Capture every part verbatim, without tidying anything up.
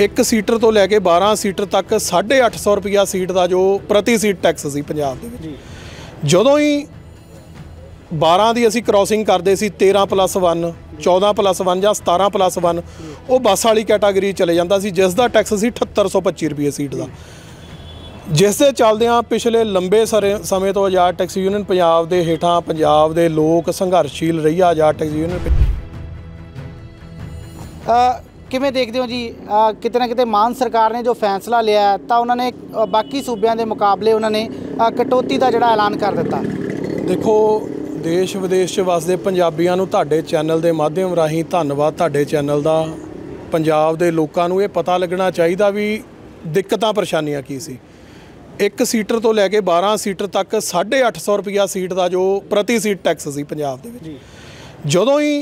एक सीटर तो लैके बारह सीटर तक साढ़े अठ सौ रुपया सीट का जो प्रति सीट टैक्स सी पंजाब दे विच। जदों ही बारह की असी क्रॉसिंग करते सी तेरह प्लस वन चौदह प्लस वन या सतारह प्लस वन वो बस वाली कैटागरी चले जाता सी, जिसका टैक्स सी अठहत्तर सौ पच्ची रुपये सीट का। जिस दे चलदियां पिछले लंबे सरे समय तो आज़ाद टैक्सी यूनियन पंजाब दे हेठां पंजाब दे लोक संघर्षशील रही है। आज़ाद टैक्सी यूनियन किवें देखते हो जी, आ, किते ना किते मान सरकार ने जो फैसला लिया है तो उन्होंने बाकी सूबों के मुकाबले उन्होंने कटौती का जिहड़ा ऐलान कर दिता। देखो देश विदेश वसदे पंजाबियों नूं तुहाडे चैनल के माध्यम राही धन्नवाद। तुहाडे चैनल का पंजाब के लोगों नूं ये पता लगना चाहिए भी दिक्कतां परेशानियां की सी। एक सीटर तो लैके बारह सीटर तक साढ़े अठ सौ रुपया सीट का जो प्रति सीट टैक्स सी पंजाब दे विच। जदों ही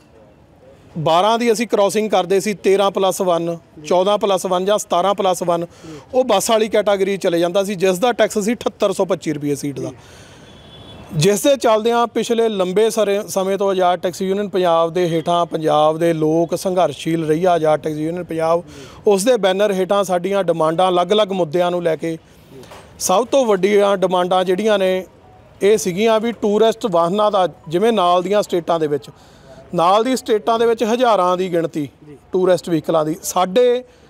बारह की असी क्रॉसिंग करते सी तेरह प्लस वन चौदह प्लस वन या सतारह प्लस वन वो बस वाली कैटागरी चले जाता सी, जिसका टैक्स सी अठहत्तर सौ पच्ची रुपये सीट का। जिस दे चलदियां पिछले लंबे सरे समय तो आज़ाद टैक्सी यूनियन पंजाब दे हेठां पंजाब दे लोक संघर्षशील रही है। आज़ाद टैक्सी यूनियन पंजाब उस दे बैनर हेठां साडीआं डिमांडां अलग अलग मुद्दिआं नूं लैके सब तो वड्डियां डिमांडां जिहड़ियां ने ये सीगियां भी टूरिस्ट वाहनां दा, जिवें नाल दियां स्टेटां दे विच नाल दी स्टेटां दे विच हज़ारां दी गिणती टूरिस्ट व्हीकलां दी, साडे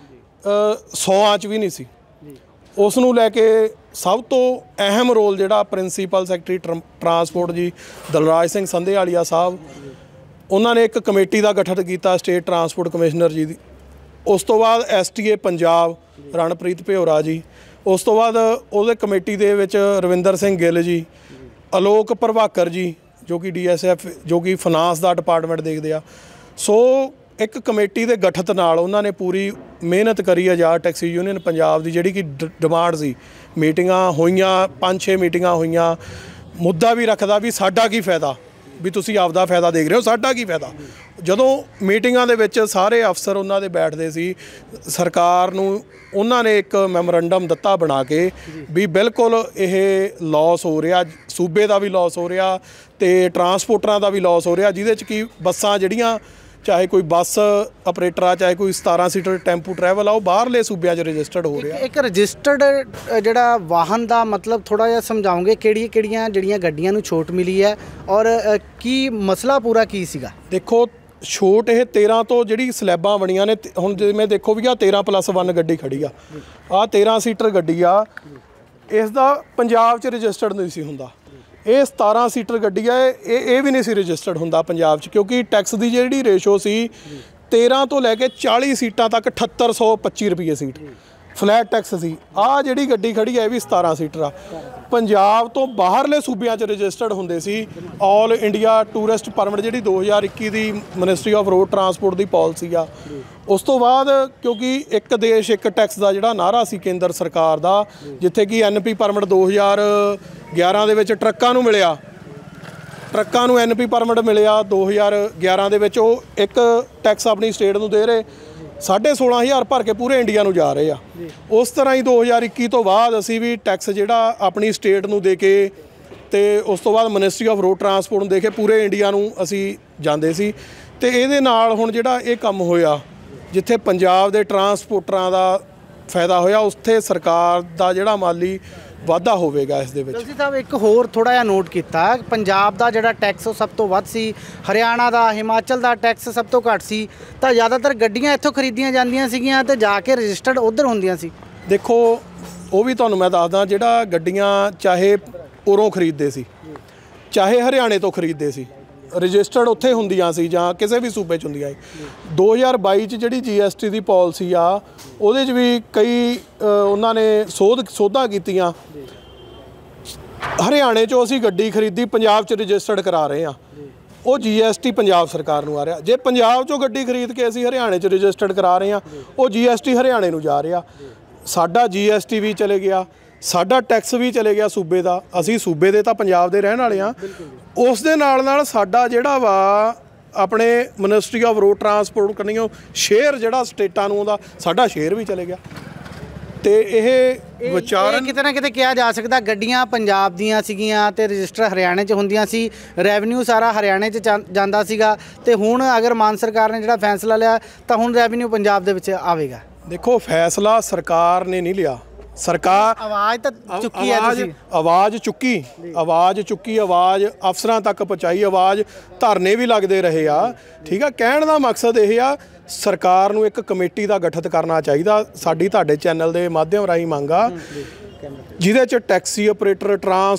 सौआं च भी नहीं सी। उस नूं लैके सब तो अहम रोल जिहड़ा principal secretary transport ji Dalraj Singh Sandhewalia साहब उन्होंने एक कमेटी का गठन किया स्टेट ट्रांसपोर्ट कमिश्नर जी दी। उस तो बाद S T A Punjab Ranpreet Bhyora ji, उस तो बाद उहदे कमेटी दे विच रविंदर सिंह गिल जी, आलोक प्रभाकर जी जो कि डी एस एफ जो कि फाइनांस का डिपार्टमेंट देखते आ। सो एक कमेटी के गठित नाल उन्होंने पूरी मेहनत करी। आज़ाद टैक्सी यूनियन पंजाब की जिहड़ी कि डिमांड सी, मीटिंगां होईयां, पांच छे मीटिंगां होईयां, मुद्दा भी रखदा भी साडा की फायदा भी तुसीं आपदा फायदा देख रहे हो, साडा की फायदा। जदों मीटिंगां दे विच सारे अफसर उन्हां दे बैठदे सी, सरकार नूं उन्हां ने एक मैमोरेंडम दिता बना के भी बिल्कुल ये लॉस हो रहा, सूबे का भी लॉस हो रहा तो ट्रांसपोर्टरां का भी लॉस हो रहा, जिहदे च कि बसां जिहड़ियां चाहे कोई बस ऑपरेटर आ चाहे कोई सतारह सीटर टैंपू ट्रैवल आ वो बाहरले सूबे रजिस्टर्ड हो रहा। एक रजिस्टर्ड जिहड़ा वाहन का मतलब थोड़ा जिहा समझाओगे किहड़ियां किहड़ियां जिहड़ियां गड्डियां नूं छूट मिली है और की मसला पूरा की सीगा? देखो छूट ये तेरह तो जिहड़ी स्लैबां बणियां ने हुण जिवें देखो भी आ तेरह प्लस वन गड्डी खड़ी आ, आ तेरह सीटर गड्डी आ, इसदा पंजाब च रजिस्टर्ड नहीं सी हुंदा। ये सतारह सीटर गड्डी है, ये भी नहीं सी रजिस्टर्ड हुंदा पंजाब च, क्योंकि टैक्स की जिहड़ी रेशो सी तेरह तो लैके चाली सीटां तक अठहत्तर सौ पच्ची रुपये सीट फ्लैट टैक्स सी। आ जिहड़ी गड्डी खड़ी है ये भी सतारह सीटर आ। पंजाब तो बाहरले सूबियां च रजिस्टर्ड हुंदे सी। ऑल इंडिया टूरिस्ट परमिट जिहड़ी दो हज़ार इक्की दी मिनिस्ट्री ऑफ रोड ट्रांसपोर्ट की पॉलिसी आ, उस तो बाद क्योंकि एक देश एक टैक्स का जिहड़ा नारा सी केंद्र सरकार का, जिथे कि एन पी परमिट दो हज़ार ग्यारह दे विच ट्रक्कां नूं मिलिया, ट्रक्कां नूं एन पी परमिट मिलिया दो हज़ार ग्यारह दे विच, ओह एक टैक्स अपनी स्टेट नूं दे रहे साढ़े सोलह हज़ार भर के पूरे इंडिया नूं जा रहे आ। उस तरह ही दो हज़ार इक्की तो बाद असी भी टैक्स जिहड़ा अपनी स्टेट नूं दे के ते उस तो बाद मिनिस्ट्री ऑफ रोड ट्रांसपोर्ट नूं दे के पूरे इंडिया नूं असी जांदे सी। ते इहदे नाल हुण जिहड़ा ये काम होया, जिथे पंजाब दे ट्रांसपोर्टरां दा फायदा होया, उत्थे सरकार दा जिहड़ा माली वाधा होवेगा इस दे विच। जल्दी साहब एक होर थोड़ा जिहा नोट किया, पंजाब का जिहड़ा टैक्स सब तो वध सी, हरियाणा का हिमाचल का टैक्स सब तो घट सी, तो ज़्यादातर गड्डियां इत्थों खरीदियां जांदियां सीगियां ते जाके रजिस्टर्ड उधर होंदियां सी। देखो वो भी तुहानूं मैं दसदा, जिहड़ा गड्डियां चाहे उरों खरीदते सी चाहे हरियाणे तो खरीदते सी, रजिस्टर्ड उत्थे हुंदियां सी जां किसी भी सूबे च हुंदियां सी। दो हज़ार बाई च जिहड़ी जी एस टी की पॉलिसी आ उहदे च भी कई उन्होंने सोध सोधां कीतियां। हरियाणे चों असीं गड्डी खरीदी पंजाब च रजिस्टर्ड करा रहे हैं, वो जी एस टी पंजाब सरकार नूं आ रहा। जे पंजाब चों गड्डी खरीद के असीं हरियाणे च रजिस्टर्ड करा रहे हैं, वो जी एस टी हरियाणे नूं जा रहा। साडा जी एस टी भी चले गया, साडा टैक्स भी चले गया सूबे का, असीं सूबे दे तां पंजाब दे रहण वाले हां। उस दे नाल नाल साडा जिहड़ा वा अपने मिनिस्ट्री ऑफ रोड ट्रांसपोर्ट कन्नियों शेयर जिहड़ा स्टेटां नूं आउंदा, साडा शेयर भी चले गया। तो यह विचार किते ना किते कहा जा सकता, गड्डियां पंजाब दियां सीगियां ते रजिस्टर हरियाणे च हुंदियां सी, रैवन्यू सारा हरियाणे च जांदा सीगा, ते हुण अगर मान सरकार ने जिहड़ा फैसला लिया तो हुण रैवन्यू पंजाब दे विच आवेगा। ਦੇਖੋ ਫੈਸਲਾ ਸਰਕਾਰ ਨੇ ਨਹੀਂ ਲਿਆ, ਸਰਕਾਰ ਆਵਾਜ਼ ਤਾਂ ਚੁੱਕੀ ਹੈ ਆਵਾਜ਼ ਤੁਸੀਂ। ਆਵਾਜ਼ ਚੁੱਕੀ ਆਵਾਜ਼ ਚੁੱਕੀ ਆਵਾਜ਼ ਅਫਸਰਾਂ ਤੱਕ ਪਹੁੰਚਾਈ, ਆਵਾਜ਼ ਧਰਨੇ ਵੀ ਲੱਗਦੇ ਰਹੇ ਆ। ਠੀਕ ਆ, ਕਹਿਣ ਦਾ ਮਕਸਦ ਇਹ ਆ ਸਰਕਾਰ ਨੂੰ ਇੱਕ ਕਮੇਟੀ ਦਾ ਗਠਿਤ ਕਰਨਾ ਚਾਹੀਦਾ। ਸਾਡੀ ਤੁਹਾਡੇ ਚੈਨਲ ਦੇ ਮਾਧਿਅਮ ਰਾਹੀਂ ਮੰਗ ਆ ਜਿਹਦੇ 'ਚ ਟੈਕਸੀ ਆਪਰੇਟਰ, ਟਰਾਂਸ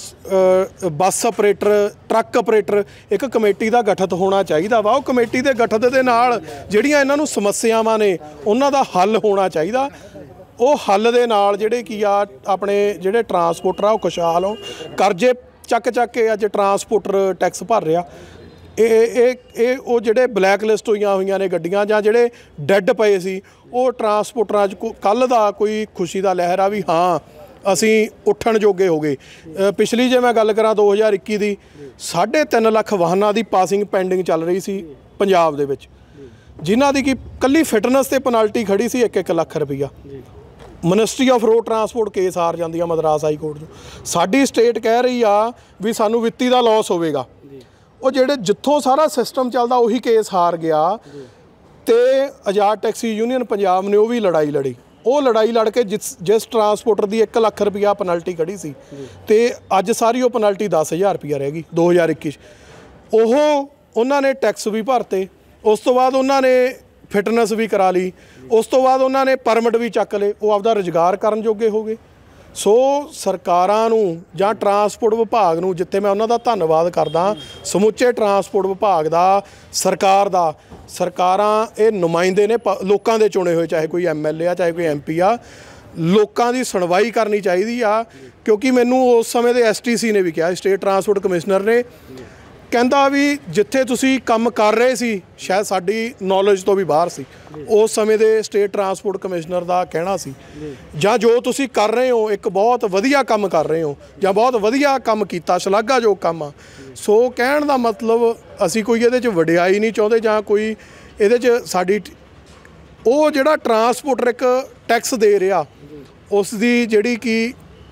ਬੱਸ ਆਪਰੇਟਰ, ਟਰੱਕ ਆਪਰੇਟਰ, ਇੱਕ ਕਮੇਟੀ ਦਾ ਗਠਿਤ ਹੋਣਾ ਚਾਹੀਦਾ ਵਾ। ਉਹ ਕਮੇਟੀ ਦੇ ਗਠਿਤ ਦੇ ਨਾਲ ਜਿਹੜੀਆਂ ਇਹਨਾਂ ਨੂੰ ਸਮੱਸਿਆਵਾਂ ਨੇ ਉਹਨਾਂ ਦਾ ਹੱਲ ਹੋਣਾ ਚਾਹੀਦਾ। ਉਹ ਹੱਲ ਦੇ ਨਾਲ ਜਿਹੜੇ ਕੀ ਆ ਆਪਣੇ ਜਿਹੜੇ ਟਰਾਂਸਪੋਰਟਰ ਆ ਉਹ ਖੁਸ਼ਹਾਲ ਹੋ, ਕਰਜ਼ੇ ਚੱਕ ਚੱਕ ਕੇ ਅੱਜ ਟਰਾਂਸਪੋਰਟਰ ਟੈਕਸ ਭਰ ਰਿਹਾ। ਇਹ ਇਹ ਇਹ ਉਹ ਜਿਹੜੇ ਬਲੈਕ ਲਿਸਟ ਹੋਈਆਂ ਹੋਈਆਂ ਨੇ ਗੱਡੀਆਂ ਜਾਂ ਜਿਹੜੇ ਡੈੱਡ ਪਏ ਸੀ ਉਹ ਟਰਾਂਸਪੋਰਟਰਾਂ 'ਚ ਕੱਲ੍ਹ ਦਾ ਕੋਈ ਖੁਸ਼ੀ ਦਾ ਲਹਿਰ ਆ ਵੀ ਹਾਂ ਅਸੀਂ ਉੱਠਣ ਜੋਗੇ ਹੋ ਗਏ। ਪਿਛਲੀ ਜੇ ਮੈਂ ਗੱਲ ਕਰਾਂ ਦੋ ਹਜ਼ਾਰ ਇੱਕੀ ਦੀ, ਸਾਢੇ ਤਿੰਨ ਲੱਖ ਵਾਹਨਾਂ ਦੀ ਪਾਸਿੰਗ ਪੈਂਡਿੰਗ ਚੱਲ ਰਹੀ ਸੀ ਪੰਜਾਬ ਦੇ ਵਿੱਚ, ਜਿਨ੍ਹਾਂ ਦੀ ਕਿ ਇਕੱਲੀ ਫਿਟਨੈਸ ਤੇ ਪੈਨਲਟੀ ਖੜੀ ਸੀ ਇੱਕ ਇੱਕ ਲੱਖ ਰੁਪਈਆ। Ministry of road transport case ਹਾਰ ਜਾਂਦੀ ਆ ਮਦਰਾਸ ਹਾਈ ਕੋਰਟ 'ਚ। ਸਾਡੀ ਸਟੇਟ ਕਹਿ ਰਹੀ ਆ ਵੀ ਸਾਨੂੰ ਵਿੱਤੀ ਦਾ ਲਾਸ ਹੋਵੇਗਾ। ਉਹ ਜਿਹੜੇ ਜਿੱਥੋਂ ਸਾਰਾ ਸਿਸਟਮ ਚੱਲਦਾ ਉਹੀ ਕੇਸ ਹਾਰ ਗਿਆ ਤੇ ਆਜ਼ਾਦ ਟੈਕਸੀ ਯੂਨੀਅਨ ਪੰਜਾਬ ਨੇ ਉਹ ਵੀ ਲੜਾਈ ਲੜੀ। ਉਹ ਲੜਾਈ ਲੜ ਕੇ ਜਿਸ ਜਿਸ ਟਰਾਂਸਪੋਰਟਰ ਦੀ ਇੱਕ ਲੱਖ ਰੁਪਈਆ ਪੈਨਲਟੀ ਖੜੀ ਸੀ ਤੇ ਅੱਜ ਸਾਰੀ ਉਹ ਪੈਨਲਟੀ ਦਸ ਹਜ਼ਾਰ ਰੁਪਈਆ ਰਹਿ ਗਈ ਦੋ ਹਜ਼ਾਰ ਇੱਕੀ 'ਚ। ਉਹ ਉਹਨਾਂ ਨੇ ਟੈਕਸ ਵੀ ਭਰਤੇ, ਉਸ ਤੋਂ ਬਾਅਦ ਉਹਨਾਂ ਨੇ ਫਿਟਨੈਸ ਵੀ ਕਰਾ ਲਈ, ਉਸ ਤੋਂ ਬਾਅਦ ਉਹਨਾਂ ਨੇ ਪਰਮਿਟ ਵੀ ਚੱਕ ਲਏ, ਉਹ ਆਪਦਾ ਰੁਜ਼ਗਾਰ ਕਰਨ ਜੋਗੇ ਹੋ ਗਏ। ਸੋ ਸਰਕਾਰਾਂ ਨੂੰ ਜਾਂ ਟਰਾਂਸਪੋਰਟ ਵਿਭਾਗ ਨੂੰ, ਜਿੱਥੇ ਮੈਂ ਉਹਨਾਂ ਦਾ ਧੰਨਵਾਦ ਕਰਦਾ, ਸਮੁੱਚੇ ਟਰਾਂਸਪੋਰਟ ਵਿਭਾਗ ਦਾ, ਸਰਕਾਰ ਦਾ, ਸਰਕਾਰਾਂ ਇਹ ਨੁਮਾਇੰਦੇ ਨੇ ਲੋਕਾਂ ਦੇ ਚੁਣੇ ਹੋਏ, ਚਾਹੇ ਕੋਈ ਐਮ ਐਲ ਏ ਆ ਚਾਹੇ ਕੋਈ ਐਮ ਪੀ ਆ, ਲੋਕਾਂ ਦੀ ਸੁਣਵਾਈ ਕਰਨੀ ਚਾਹੀਦੀ ਆ। ਕਿਉਂਕਿ ਮੈਨੂੰ ਉਸ ਸਮੇਂ ਦੇ ਐਸ ਟੀ ਸੀ ਨੇ ਵੀ ਕਿਹਾ, ਸਟੇਟ ਟਰਾਂਸਪੋਰਟ ਕਮਿਸ਼ਨਰ ਨੇ, ਕਹਿੰਦਾ ਵੀ ਜਿੱਥੇ ਤੁਸੀਂ ਕੰਮ ਕਰ ਰਹੇ ਸੀ ਸ਼ਾਇਦ ਸਾਡੀ ਨੌਲੇਜ ਤੋਂ ਵੀ ਬਾਹਰ ਸੀ। ਉਸ ਸਮੇਂ ਦੇ ਸਟੇਟ ਟਰਾਂਸਪੋਰਟ ਕਮਿਸ਼ਨਰ ਦਾ ਕਹਿਣਾ ਸੀ, ਜਾਂ ਜੋ ਤੁਸੀਂ ਕਰ ਰਹੇ ਹੋ ਇੱਕ ਬਹੁਤ ਵਧੀਆ ਕੰਮ ਕਰ ਰਹੇ ਹੋ ਜਾਂ ਬਹੁਤ ਵਧੀਆ ਕੰਮ ਕੀਤਾ, ਸ਼ਲਾਘਾਯੋਗ ਕੰਮ ਆ। ਸੋ ਕਹਿਣ ਦਾ ਮਤਲਬ ਅਸੀਂ ਕੋਈ ਇਹਦੇ 'ਚ ਵਡਿਆਈ ਨਹੀਂ ਚਾਹੁੰਦੇ ਜਾਂ ਕੋਈ ਇਹਦੇ 'ਚ ਸਾਡੀ ਉਹ ਜਿਹੜਾ ਟਰਾਂਸਪੋਰਟਰ ਇੱਕ ਟੈਕਸ ਦੇ ਰਿਹਾ ਉਸ ਦੀ ਜਿਹੜੀ ਕਿ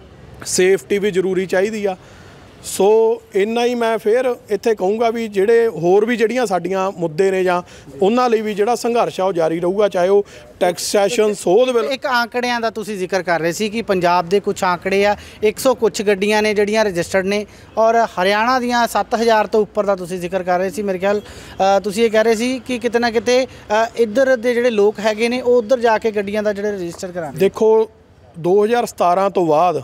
ਸੇਫਟੀ ਵੀ ਜ਼ਰੂਰੀ ਚਾਹੀਦੀ ਆ। ਸੋ ਇੰਨਾ ਹੀ ਮੈਂ ਫਿਰ ਇੱਥੇ ਕਹੂੰਗਾ ਵੀ ਜਿਹੜੇ ਹੋਰ ਵੀ ਜਿਹੜੀਆਂ ਸਾਡੀਆਂ ਮੁੱਦੇ ਨੇ ਜਾਂ ਉਹਨਾਂ ਲਈ ਵੀ ਜਿਹੜਾ ਸੰਘਰਸ਼ ਆ ਉਹ ਜਾਰੀ ਰਹੂਗਾ, ਚਾਹੇ ਉਹ ਟੈਕਸੇਸ਼ਨ ਸੋਧ ਬਿੱਲ। ਇੱਕ ਆંકੜਿਆਂ ਦਾ ਤੁਸੀਂ ਜ਼ਿਕਰ ਕਰ ਰਹੇ ਸੀ ਕਿ ਪੰਜਾਬ ਦੇ ਕੁਝ ਆંકੜੇ ਆ ਇੱਕ ਸੌ ਕੁਛ ਗੱਡੀਆਂ ਨੇ ਜਿਹੜੀਆਂ ਰਜਿਸਟਰਡ ਨੇ, ਔਰ ਹਰਿਆਣਾ ਦੀਆਂ ਸੱਤ ਹਜ਼ਾਰ ਤੋਂ ਉੱਪਰ ਦਾ ਤੁਸੀਂ ਜ਼ਿਕਰ ਕਰ ਰਹੇ ਸੀ। ਮੇਰੇ ਖਿਆਲ ਤੁਸੀਂ ਇਹ ਕਹਿ ਰਹੇ ਸੀ ਕਿ ਕਿਤੇ ਨਾ ਕਿਤੇ ਇੱਧਰ ਦੇ ਜਿਹੜੇ ਲੋਕ ਹੈਗੇ ਨੇ ਉਹ ਉੱਧਰ ਜਾ ਕੇ ਗੱਡੀਆਂ ਦਾ ਜਿਹੜੇ ਰਜਿਸਟਰ ਕਰਾਉਣ। ਦੇਖੋ ਦੋ ਹਜ਼ਾਰ ਸਤਾਰਾਂ ਤੋਂ ਬਾਅਦ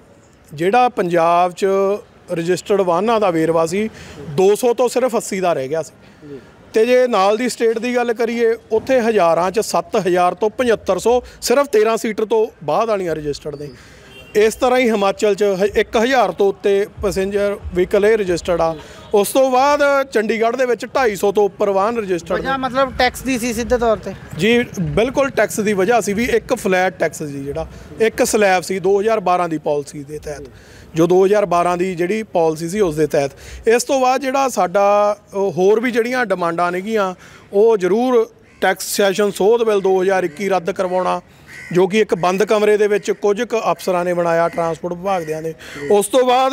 ਜਿਹੜਾ ਪੰਜਾਬ 'ਚ ਰਜਿਸਟਰਡ ਵਾਹਨਾਂ ਦਾ ਵੇਰਵਾ ਸੀ ਦੋ ਸੌ ਤੋਂ ਸਿਰਫ ਅੱਸੀ ਦਾ ਰਹਿ ਗਿਆ ਸੀ। ਤੇ ਜੇ ਨਾਲ ਦੀ ਸਟੇਟ ਦੀ ਗੱਲ ਕਰੀਏ ਉੱਥੇ ਹਜ਼ਾਰਾਂ 'ਚ ਸੱਤ ਹਜ਼ਾਰ ਤੋਂ ਪਝੱਤਰ ਸੌ ਸਿਰਫ ਤੇਰ੍ਹਾਂ ਸੀਟਰ ਤੋਂ ਬਾਅਦ ਵਾਲੀਆਂ ਰਜਿਸਟਰਡ ਨੇ। ਇਸ ਤਰ੍ਹਾਂ ਹੀ ਹਿਮਾਚਲ 'ਚ ਇੱਕ ਹਜ਼ਾਰ ਤੋਂ ਉੱਤੇ ਪੈਸੇਂਜਰ ਵਹੀਕਲ ਇਹ ਰਜਿਸਟਰਡ ਆ। ਉਸ ਤੋਂ ਬਾਅਦ ਚੰਡੀਗੜ੍ਹ ਦੇ ਵਿੱਚ ਢਾਈ ਸੌ ਤੋਂ ਉੱਪਰ ਵਾਹਨ ਰਜਿਸਟਰਡ ਨੇ। ਮਤਲਬ ਟੈਕਸ ਦੀ ਸੀ ਸਿੱਧੇ ਤੌਰ ਤੇ ਜੀ, ਬਿਲਕੁਲ ਟੈਕਸ ਦੀ ਵਜ੍ਹਾ ਸੀ ਵੀ ਇੱਕ ਫਲੈਟ ਟੈਕਸ ਸੀ, ਜਿਹੜਾ ਇੱਕ ਸਲੈਬ ਸੀ ਦੋ ਹਜ਼ਾਰ ਬਾਰਾਂ ਦੀ ਪਾਲਿਸੀ ਦੇ ਤਹਿਤ, ਜੋ ਦੋ ਹਜ਼ਾਰ ਬਾਰਾਂ ਦੀ ਜਿਹੜੀ ਪਾਲਿਸੀ ਸੀ ਉਸ ਦੇ ਤਹਿਤ। ਇਸ ਤੋਂ ਬਾਅਦ ਜਿਹੜਾ ਸਾਡਾ ਹੋਰ ਵੀ ਜਿਹੜੀਆਂ ਡਿਮਾਂਡਾਂ ਨੇਗੀਆਂ ਉਹ ਜ਼ਰੂਰ ਟੈਕਸ ਸੈਸ਼ਨ ਸੋਧ ਬਿੱਲ ਦੋ ਹਜ਼ਾਰ ਇੱਕੀ ਰੱਦ ਕਰਵਾਉਣਾ, ਜੋ ਕਿ ਇੱਕ ਬੰਦ ਕਮਰੇ ਦੇ ਵਿੱਚ ਕੁਝ ਕੁ ਅਫਸਰਾਂ ਨੇ ਬਣਾਇਆ ਟਰਾਂਸਪੋਰਟ ਵਿਭਾਗ ਦਿਆਂ ਨੇ। ਉਸ ਤੋਂ ਬਾਅਦ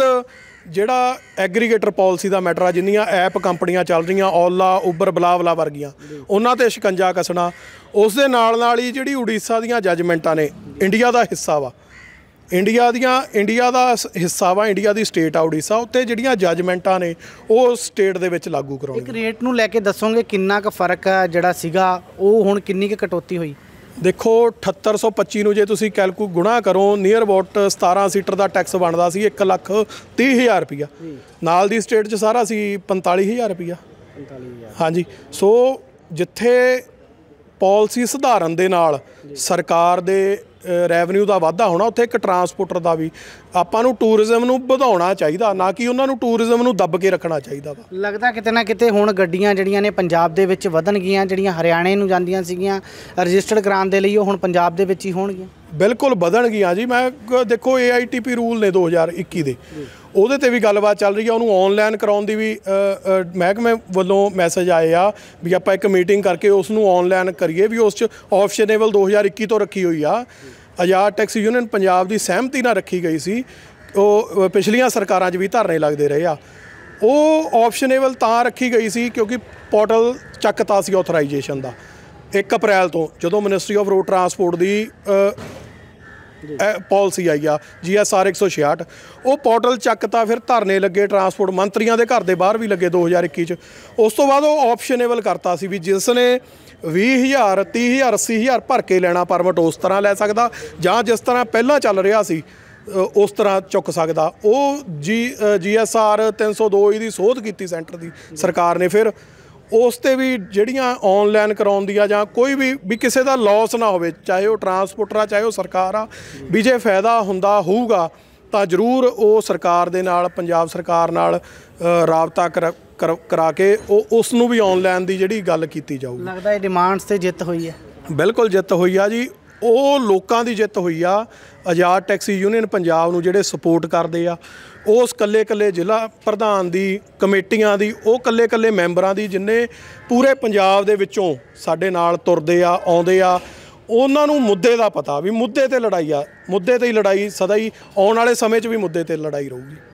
ਜਿਹੜਾ ਐਗਰੀਗੇਟਰ ਪਾਲਿਸੀ ਦਾ ਮੈਟਰ ਆ, ਜਿੰਨੀਆਂ ਐਪ ਕੰਪਨੀਆਂ ਚੱਲ ਰਹੀਆਂ ਓਲਾ, ਉਬਰ, ਬਲਾਵਲਾ ਵਰਗੀਆਂ, ਉਹਨਾਂ 'ਤੇ ਸ਼ਿਕੰਜਾ ਕੱਸਣਾ। ਉਸ ਦੇ ਨਾਲ ਨਾਲ ਹੀ ਜਿਹੜੀ ਉੜੀਸਾ ਦੀਆਂ ਜੱਜਮੈਂਟਾਂ ਨੇ, ਇੰਡੀਆ ਦਾ ਹਿੱਸਾ ਵਾ, ਇੰਡੀਆ ਦੀਆਂ ਇੰਡੀਆ ਦਾ ਹਿੱਸਾ ਵਾ, ਇੰਡੀਆ ਦੀ ਸਟੇਟ ਆ ਉੜੀਸਾ, ਉੱਤੇ ਜਿਹੜੀਆਂ ਜੱਜਮੈਂਟਾਂ ਨੇ ਉਹ ਸਟੇਟ ਦੇ ਵਿੱਚ ਲਾਗੂ ਕਰਾਉਣੀ। ਇੱਕ ਰੇਟ ਨੂੰ ਲੈ ਕੇ ਦੱਸੋਗੇ ਕਿੰਨਾ ਕੁ ਫਰਕ ਆ ਜਿਹੜਾ ਸੀਗਾ ਉਹ ਹੁਣ ਕਿੰਨੀ ਕੁ ਕਟੌਤੀ ਹੋਈ? ਦੇਖੋ ਅਠੱਤਰ ਸੌ ਪੱਚੀ ਨੂੰ ਜੇ ਤੁਸੀਂ ਕੈਲਕੂ ਗੁਣਾ ਕਰੋ, ਨੀਅਰ ਅਬਾਊਟ ਸਤਾਰਾਂ ਸੀਟਰ ਦਾ ਟੈਕਸ ਬਣਦਾ ਸੀ ਇੱਕ ਲੱਖ ਤੀਹ ਹਜ਼ਾਰ ਰੁਪਈਆ। ਨਾਲ ਦੀ ਸਟੇਟ 'ਚ ਸਾਰਾ ਸੀ ਪੰਤਾਲੀ ਹਜ਼ਾਰ ਰੁਪਈਆ। ਹਾਂਜੀ, ਸੋ ਜਿੱਥੇ ਪਾਲਿਸੀ ਸੁਧਾਰਨ ਦੇ ਨਾਲ ਸਰਕਾਰ ਦੇ ਰੈਵਨਿਊ ਦਾ ਵਾਧਾ ਹੋਣਾ, ਉੱਥੇ ਇੱਕ ਟਰਾਂਸਪੋਰਟਰ ਦਾ ਵੀ ਆਪਾਂ ਨੂੰ ਟੂਰਿਜ਼ਮ ਨੂੰ ਵਧਾਉਣਾ ਚਾਹੀਦਾ, ਨਾ ਕਿ ਉਹਨਾਂ ਨੂੰ ਟੂਰਿਜ਼ਮ ਨੂੰ ਦੱਬ ਕੇ ਰੱਖਣਾ ਚਾਹੀਦਾ ਵਾ। ਲੱਗਦਾ ਕਿਤੇ ਨਾ ਕਿਤੇ ਹੁਣ ਗੱਡੀਆਂ ਜਿਹੜੀਆਂ ਨੇ ਪੰਜਾਬ ਦੇ ਵਿੱਚ ਵਧਣਗੀਆਂ, ਜਿਹੜੀਆਂ ਹਰਿਆਣੇ ਨੂੰ ਜਾਂਦੀਆਂ ਸੀਗੀਆਂ ਰਜਿਸਟਰਡ ਕਰਾਉਣ ਦੇ ਲਈ, ਉਹ ਹੁਣ ਪੰਜਾਬ ਦੇ ਵਿੱਚ ਹੀ ਹੋਣਗੀਆਂ। ਬਿਲਕੁਲ ਵਧਣਗੀਆਂ ਜੀ। ਮੈਂ ਦੇਖੋ ਏ ਆਈ ਟੀ ਪੀ ਰੂਲ ਨੇ ਦੋ ਹਜ਼ਾਰ ਇੱਕੀ ਦੇ, ਉਹਦੇ 'ਤੇ ਵੀ ਗੱਲਬਾਤ ਚੱਲ ਰਹੀ ਆ। ਉਹਨੂੰ ਔਨਲਾਈਨ ਕਰਾਉਣ ਦੀ ਵੀ ਮਹਿਕਮੇ ਵੱਲੋਂ ਮੈਸੇਜ ਆਏ ਆ ਵੀ ਆਪਾਂ ਇੱਕ ਮੀਟਿੰਗ ਕਰਕੇ ਉਸ ਨੂੰ ਔਨਲਾਈਨ ਕਰੀਏ, ਵੀ ਉਸ 'ਚ ਆਪਸ਼ਨੇਬਲ ਦੋ ਹਜ਼ਾਰ ਇੱਕੀ ਤੋਂ ਰੱਖੀ ਹੋਈ ਆ। ਆਜ਼ਾਦ ਟੈਕਸੀ ਯੂਨੀਅਨ ਪੰਜਾਬ ਦੀ ਸਹਿਮਤੀ ਨਾਲ ਰੱਖੀ ਗਈ ਸੀ। ਉਹ ਪਿਛਲੀਆਂ ਸਰਕਾਰਾਂ 'ਚ ਵੀ ਧਰਨੇ ਲੱਗਦੇ ਰਹੇ ਆ। ਉਹ ਆਪਸ਼ਨੇਬਲ ਤਾਂ ਰੱਖੀ ਗਈ ਸੀ ਕਿਉਂਕਿ ਪੋਰਟਲ ਚੱਕਤਾ ਸੀ ਆਥੋਰਾਈਜੇਸ਼ਨ ਦਾ। ਇੱਕ ਅਪ੍ਰੈਲ ਤੋਂ ਜਦੋਂ ਮਿਨਿਸਟਰੀ ਆਫ ਰੋਡ ਟਰਾਂਸਪੋਰਟ ਦੀ ਪਾਲਿਸੀ ਆਈ ਆ ਜੀ ਐਸ ਆਰ ਇੱਕ ਸੌ ਛਿਆਹਠ, ਉਹ ਪੋਰਟਲ ਚੱਕਤਾ, ਫਿਰ ਧਰਨੇ ਲੱਗੇ ਟਰਾਂਸਪੋਰਟ ਮੰਤਰੀਆਂ ਦੇ ਘਰ ਦੇ ਬਾਹਰ ਵੀ ਲੱਗੇ ਦੋ ਹਜ਼ਾਰ ਇੱਕੀ 'ਚ। ਉਸ ਤੋਂ ਬਾਅਦ ਉਹ ਆਪਸ਼ਨੇਬਲ ਕਰਤਾ ਸੀ ਵੀ ਜਿਸ ਨੇ ਵੀਹ ਹਜ਼ਾਰ ਤੀਹ ਹਜ਼ਾਰ ਅੱਸੀ ਹਜ਼ਾਰ ਭਰ ਕੇ ਲੈਣਾ ਪਰਮਿਟ ਉਸ ਤਰ੍ਹਾਂ ਲੈ ਸਕਦਾ, ਜਾਂ ਜਿਸ ਤਰ੍ਹਾਂ ਪਹਿਲਾਂ ਚੱਲ ਰਿਹਾ ਸੀ ਉਸ ਤਰ੍ਹਾਂ ਚੁੱਕ ਸਕਦਾ। ਉਹ ਜੀ ਜੀ ਐਸ ਆਰ ਤਿੰਨ ਸੌ ਦੋ ਇਹਦੀ ਸੋਧ ਕੀਤੀ ਸੈਂਟਰ ਦੀ ਸਰਕਾਰ ਨੇ, ਫਿਰ ਉਸ 'ਤੇ ਵੀ ਜਿਹੜੀਆਂ ਔਨਲਾਈਨ ਕਰਾਉਣ ਦੀਆਂ ਜਾਂ ਕੋਈ ਵੀ ਵੀ ਕਿਸੇ ਦਾ ਲੋਸ ਨਾ ਹੋਵੇ, ਚਾਹੇ ਉਹ ਟਰਾਂਸਪੋਰਟਰ ਆ ਚਾਹੇ ਉਹ ਸਰਕਾਰ ਆ, ਵੀ ਜੇ ਫਾਇਦਾ ਹੁੰਦਾ ਹੋਊਗਾ ਤਾਂ ਜ਼ਰੂਰ ਉਹ ਸਰਕਾਰ ਦੇ ਨਾਲ ਪੰਜਾਬ ਸਰਕਾਰ ਨਾਲ ਰਾਬਤਾ ਕਰ ਕਰਾ ਕੇ ਉਹ ਉਸ ਨੂੰ ਵੀ ਔਨਲਾਈਨ ਦੀ ਜਿਹੜੀ ਗੱਲ ਕੀਤੀ ਜਾਊਗੀ। ਲੱਗਦਾ ਇਹ ਡਿਮਾਂਡਸ 'ਤੇ ਜਿੱਤ ਹੋਈ ਹੈ। ਬਿਲਕੁਲ ਜਿੱਤ ਹੋਈ ਆ ਜੀ, ਉਹ ਲੋਕਾਂ ਦੀ ਜਿੱਤ ਹੋਈ ਆ। ਆਜ਼ਾਦ ਟੈਕਸੀ ਯੂਨੀਅਨ ਪੰਜਾਬ ਨੂੰ ਜਿਹੜੇ ਸਪੋਰਟ ਕਰਦੇ ਆ, ਉਸ ਇਕੱਲੇ ਇਕੱਲੇ ਜ਼ਿਲ੍ਹਾ ਪ੍ਰਧਾਨ ਦੀ, ਕਮੇਟੀਆਂ ਦੀ, ਉਹ ਇਕੱਲੇ ਇਕੱਲੇ ਮੈਂਬਰਾਂ ਦੀ, ਜਿੰਨੇ ਪੂਰੇ ਪੰਜਾਬ ਦੇ ਵਿੱਚੋਂ ਸਾਡੇ ਨਾਲ ਤੁਰਦੇ ਆ ਆਉਂਦੇ ਆ, ਉਹਨਾਂ ਨੂੰ ਮੁੱਦੇ ਦਾ ਪਤਾ ਵੀ ਮੁੱਦੇ 'ਤੇ ਲੜਾਈ ਆ, ਮੁੱਦੇ 'ਤੇ ਹੀ ਲੜਾਈ ਸਦਾ ਹੀ, ਆਉਣ ਵਾਲੇ ਸਮੇਂ 'ਚ ਵੀ ਮੁੱਦੇ 'ਤੇ ਲੜਾਈ ਰਹੂਗੀ।